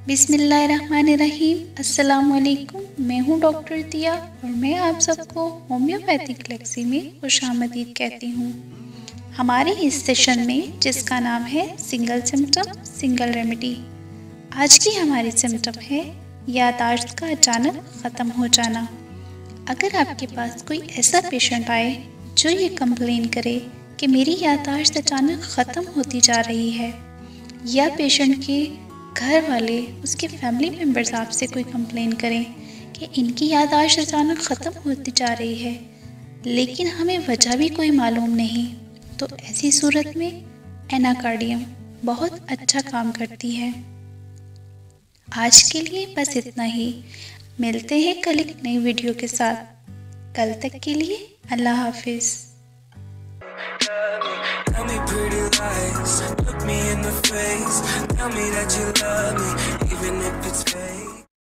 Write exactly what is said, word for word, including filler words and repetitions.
बिस्मिल्लाहिर्रहमानिर्रहीम। अस्सलामुअलैकुम। मैं हूँ डॉक्टर दिया और मैं आप सबको होम्योपैथिक लेक्सी में खुशामदीद कहती हूँ। हमारे इस सेशन में जिसका नाम है सिंगल सिम्टम सिंगल रेमेडी, आज की हमारी सिम्टम है याददाश्त का अचानक ख़त्म हो जाना। अगर आपके पास कोई ऐसा पेशेंट आए जो ये कंप्लेन करे कि मेरी याददाश्त अचानक ख़त्म होती जा रही है, या पेशेंट के घर वाले, उसके फैमिली मेम्बर्स आपसे कोई कंप्लेन करें कि इनकी याददाश्त अचानक ख़त्म होती जा रही है लेकिन हमें वजह भी कोई मालूम नहीं, तो ऐसी सूरत में एनाकार्डियम बहुत अच्छा काम करती है। आज के लिए बस इतना ही। मिलते हैं कल एक नई वीडियो के साथ। कल तक के लिए अल्लाह हाफिज़। Tell me pretty lies, look me in the face, tell me that you love me, even if it's fake.